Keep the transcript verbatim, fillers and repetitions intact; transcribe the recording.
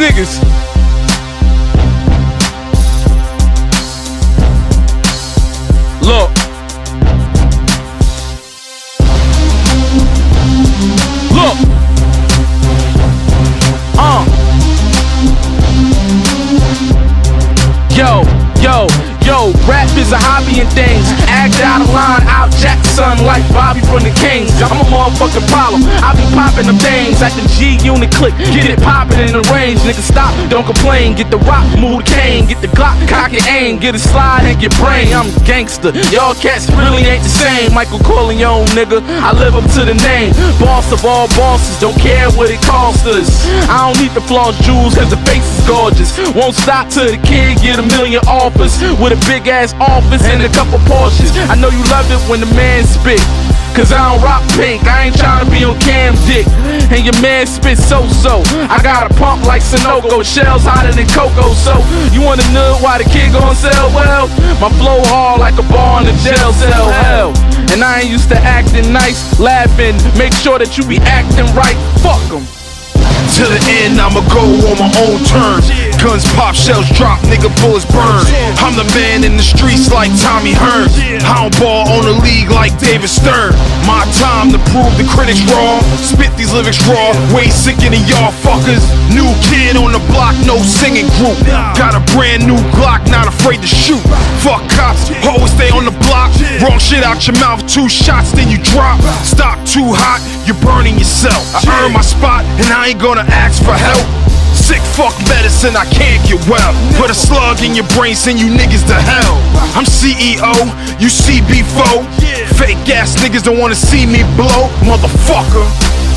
niggas. Look. Look. Uh. Yo, yo, yo, rap is a hobby and things. Act out of line, out Jackson like Bobby from the Kings. I'm a motherfucking problem. I be popping them things at the G Unit click. Get it popping in the range. Nigga stop, don't complain. Get the rock, move the cane. Get the Glock, cock and aim. Get a slide and get brain. I'm gangster. Y'all cats really ain't the same. Michael Corleone, nigga. I live up to the name. Boss of all bosses. Don't care what it costs us. I don't need the flaws, jewels, cause the face is gorgeous. Won't stop till the kid get a million offers. With a big ass office and a couple Porsches. I know you love it when the man spit, cause I don't rock pink. I ain't tryna be on Cam Dick. And your man spit so-so. I got a pump like Sunoco. Shells hotter than cocoa. So you wanna know why the kid gon' sell well? My flow hard like a bar in a jail cell. Hell. And I ain't used to acting nice, laughing. Make sure that you be acting right. Fuck 'em. To the end, I'ma go on my own terms. Guns pop, shells drop, nigga bullets burn. I'm the man in the streets like Tommy Hearns. I don't ball on the league like David Stern. My time to prove the critics wrong. Spit these lyrics raw, way sicker than y'all fuckers. New kid on the block, no singing group. Got a brand new Glock, not afraid to shoot. Fuck cops, always stay on the block. Wrong shit out your mouth, two shots, then you drop. Stock too hot, you're burning yourself. I earned my spot, and I ain't gonna ask for help. Sick fuck medicine, I can't get well. Put a slug in your brain, send you niggas to hell. I'm C E O, you C B four. Fake ass niggas don't wanna see me blow, motherfucker.